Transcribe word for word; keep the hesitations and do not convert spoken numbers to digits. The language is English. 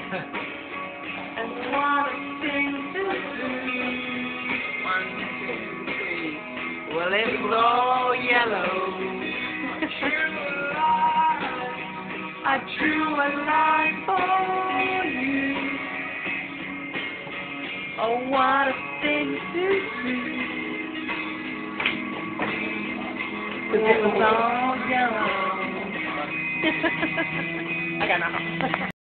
And what a thing to do. One, two, three. Well, it was all yellow. I drew a line for you. Oh, what a thing to do. 'Cause it was all yellow. I got nothing.